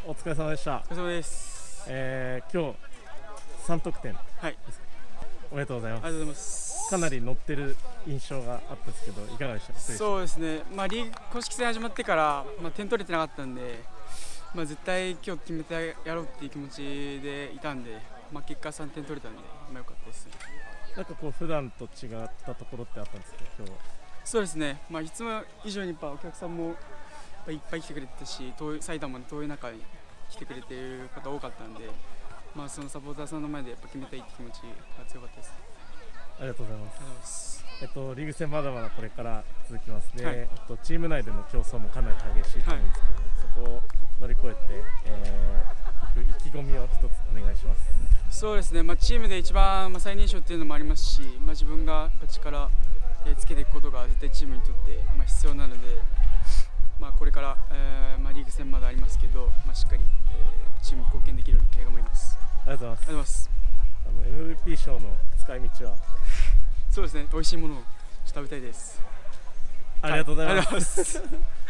お疲れ様でした。 お疲れ様です。 今日3得点、 はい、 おめでとうございます。 ありがとうございます。 かなり乗ってる印象があったんですけど、いかがでしたか？ そうですね、リーグ公式戦始まってから、点取れてなかったんで、絶対今日決めてやろうっていう気持ちでいたんで、結果3点取れたんで、良かったです。 なんかこう普段と違ったところってあったんですか、今日は？ そうですね、いつも以上にお客さんもいっぱい来てくれてたし、埼玉の遠い中に来てくれている方多かったんで、そのサポーターさんの前で決めたいって気持ちが強かったです。 ありがとうございます。 ありがとうございます。 リーグ戦まだまだこれから続きますね。 はい、 チーム内での競争もかなり激しいと思うんですけど、そこを乗り越えて、いく意気込みを一つお願いします。 そうですね、チームで一番、最年少っていうのもありますし、自分が力つけていくことが絶対チームにとって、必要なので、これから、リーグ戦まだありますけど、しっかり、チームに貢献できるように頑張ります。 ありがとうございます。MVP 賞の使い道は？ そうですね、美味しいものを食べたいです。 ありがとうございます。